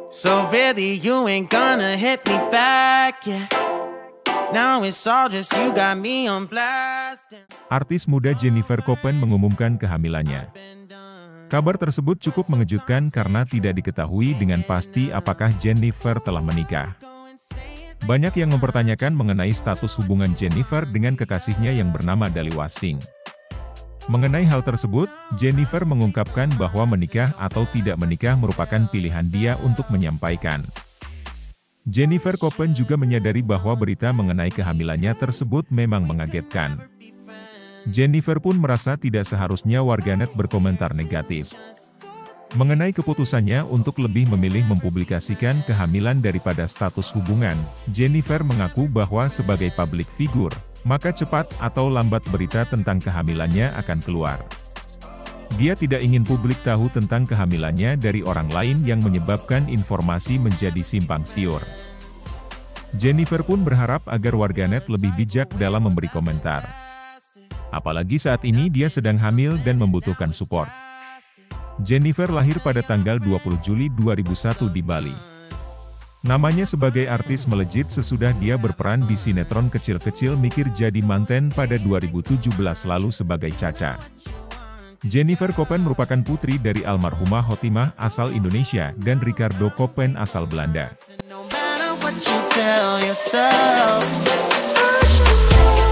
So really you ain't gonna hit me back, yeah. Now it's all just you got me on blast. Artis muda Jennifer Copen mengumumkan kehamilannya. Kabar tersebut cukup mengejutkan karena tidak diketahui dengan pasti apakah Jennifer telah menikah. Banyak yang mempertanyakan mengenai status hubungan Jennifer dengan kekasihnya yang bernama Dali Wasing. Mengenai hal tersebut, Jennifer mengungkapkan bahwa menikah atau tidak menikah merupakan pilihan dia untuk menyampaikan. Jennifer Copen juga menyadari bahwa berita mengenai kehamilannya tersebut memang mengagetkan. Jennifer pun merasa tidak seharusnya warganet berkomentar negatif. Mengenai keputusannya untuk lebih memilih mempublikasikan kehamilan daripada status hubungan, Jennifer mengaku bahwa sebagai public figure, maka cepat atau lambat berita tentang kehamilannya akan keluar. Dia tidak ingin publik tahu tentang kehamilannya dari orang lain yang menyebabkan informasi menjadi simpang siur. Jennifer pun berharap agar warganet lebih bijak dalam memberi komentar. Apalagi saat ini dia sedang hamil dan membutuhkan support. Jennifer lahir pada tanggal 20 Juli 2001 di Bali. Namanya sebagai artis melejit sesudah dia berperan di sinetron kecil-kecil Mikir Jadi Manten pada 2017 lalu sebagai Caca. Jennifer Copen merupakan putri dari almarhumah Hotimah asal Indonesia dan Ricardo Copen asal Belanda. No matter what you tell yourself, I should tell